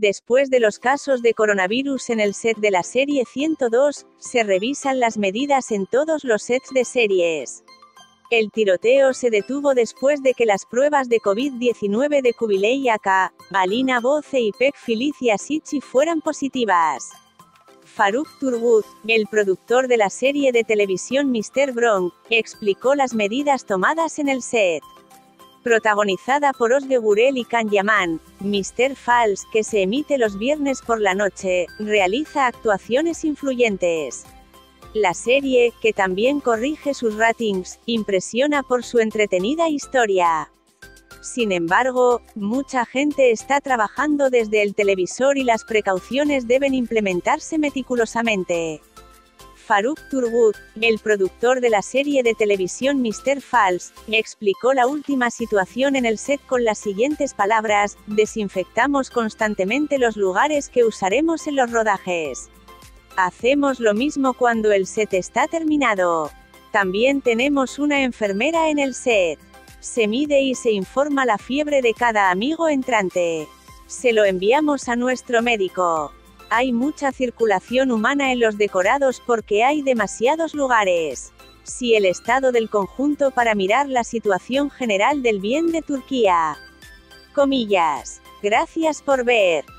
Después de los casos de coronavirus en el set de la serie 102, se revisan las medidas en todos los sets de series. El tiroteo se detuvo después de que las pruebas de COVID-19 de Kubilay Aka, Alina Boce y Peg Felicia Sichi fueran positivas. Farooq Turgut, el productor de la serie de televisión Mr. Bronx, explicó las medidas tomadas en el set. Protagonizada por Özge Gürel y Can Yaman, Mr. Falls, que se emite los viernes por la noche, realiza actuaciones influyentes. La serie, que también corrige sus ratings, impresiona por su entretenida historia. Sin embargo, mucha gente está trabajando desde el televisor y las precauciones deben implementarse meticulosamente. Farooq Turgut, el productor de la serie de televisión Mr. Falls, explicó la última situación en el set con las siguientes palabras: desinfectamos constantemente los lugares que usaremos en los rodajes. Hacemos lo mismo cuando el set está terminado. También tenemos una enfermera en el set. Se mide y se informa la fiebre de cada amigo entrante. Se lo enviamos a nuestro médico. Hay mucha circulación humana en los decorados porque hay demasiados lugares. Si el estado del conjunto para mirar la situación general del bien de Turquía. Comillas. Gracias por ver.